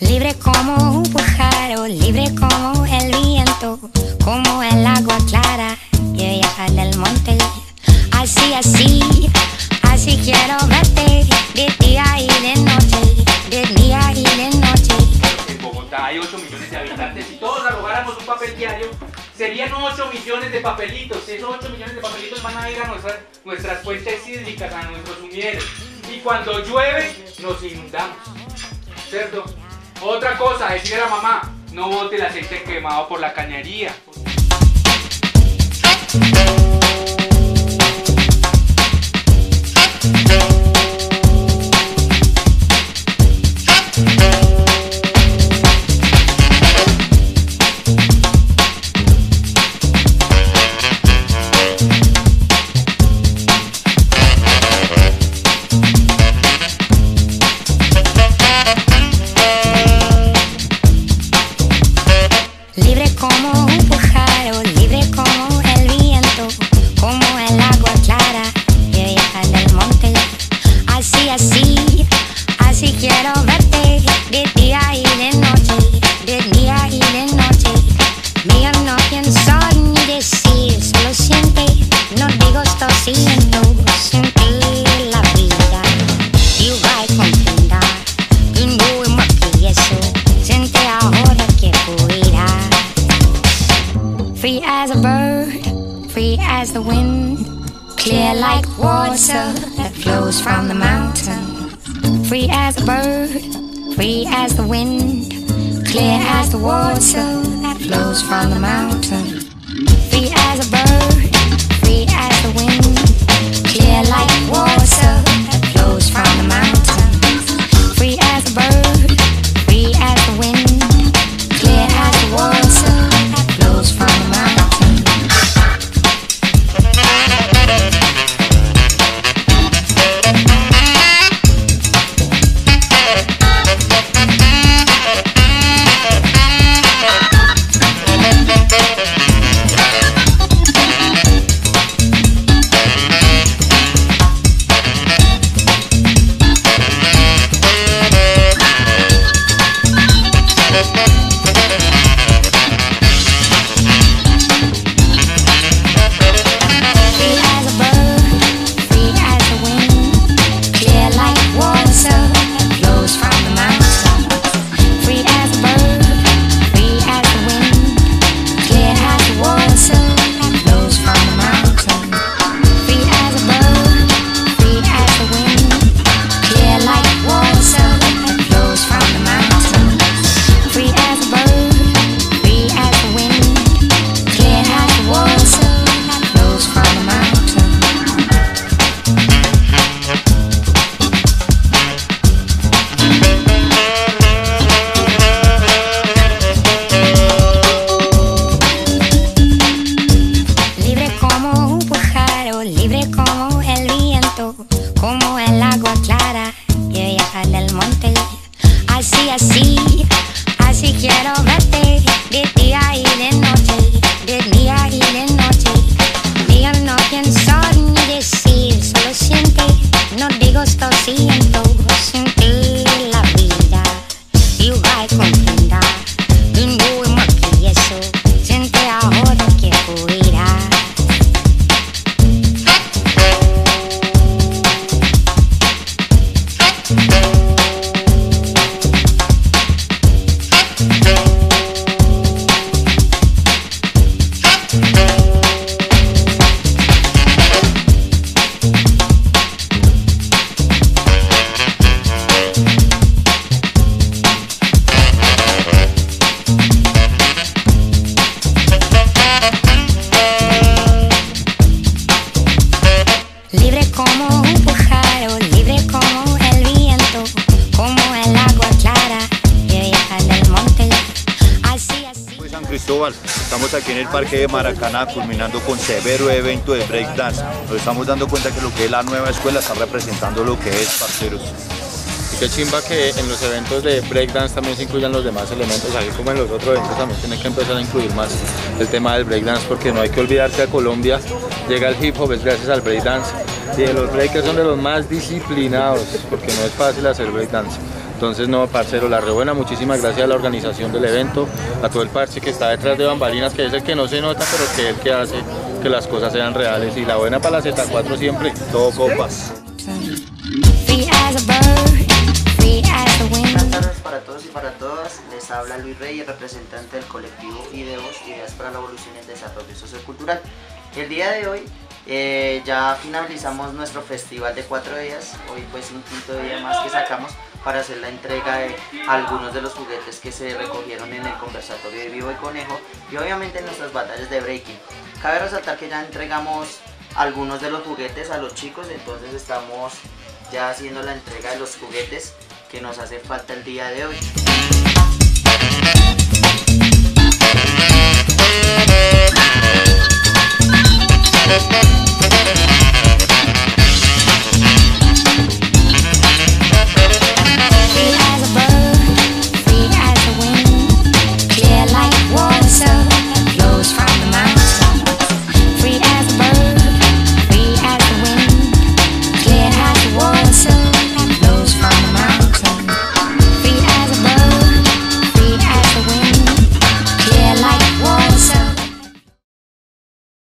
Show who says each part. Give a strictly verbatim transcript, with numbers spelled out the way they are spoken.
Speaker 1: Libre como un pájaro, libre como el viento, como el agua clara que viaja del monte. Así, así, así quiero verte, de día y de noche, de día y de noche.
Speaker 2: En Bogotá hay ocho millones de habitantes. Si todos arrojáramos un papel diario, serían ocho millones de papelitos. Esos ocho millones de papelitos van a ir a nuestras, nuestras fuentes hídricas, a nuestros humilleros. Y cuando llueve, nos inundamos, ¿cierto? Otra cosa, decirle a la mamá, no bote el aceite quemado por la cañería.
Speaker 1: Libre como un pájaro, libre como el viento, como el agua clara que viaja del monte. Así, así, así quiero verte, de día y de noche, de día y de noche. Mira, no pienso ni decir, solo siente, no digo esto, siento, sentir la vida. Y va a comprender, que no es más que eso, siente ahora que pudiera. Free as a bird, free as the wind, clear like water that flows from the mountain. Free as a bird, free as the wind, clear as the water that flows from the mountain. Free as a bird, free as the wind, clear like water that flows from the mountain. Free as a bird, free as the wind, clear as the water that flows from the mountain. Libre como el viento, como el agua clara que viaja del monte. Así, así, así quiero verte, de día y de noche, de día y de noche. Diga, no pienso ni decir, solo siente, no digo esto, siento, sentir la vida. Y va a comprender, que no es más que eso, siente ahora que pudiera. Libre como un pájaro, libre como el viento, como el agua clara que viaja del monte. Así, así.
Speaker 3: Soy San Cristóbal, estamos aquí en el Parque de Maracaná culminando con severo evento de breakdance. Nos estamos dando cuenta que lo que es la nueva escuela está representando lo que es, parceros.
Speaker 4: Y qué chimba que en los eventos de breakdance también se incluyan los demás elementos, así como en los otros eventos también tiene que empezar a incluir más el tema del breakdance, porque no hay que olvidar que a Colombia llega el hip hop es gracias al breakdance, y los breakers son de los más disciplinados, porque no es fácil hacer breakdance. Entonces no, parcero, la re buena, muchísimas gracias a la organización del evento, a todo el parche que está detrás de bambalinas, que es el que no se nota, pero que es el que hace que las cosas sean reales. Y la buena para la Z cuatro siempre.
Speaker 3: Todo copas.
Speaker 5: Buenas tardes para todos y para todas, les habla Luis Reyes, representante del colectivo IDEVOS, Ideas para la Evolución y el Desarrollo Sociocultural. El día de hoy eh, ya finalizamos nuestro festival de cuatro días, hoy pues un quinto día más que sacamos para hacer la entrega de algunos de los juguetes que se recogieron en el conversatorio de Vivo y Conejo y obviamente en nuestras batallas de breaking. Cabe resaltar que ya entregamos algunos de los juguetes a los chicos, entonces estamos ya haciendo la entrega de los juguetes que nos hace falta el día de hoy.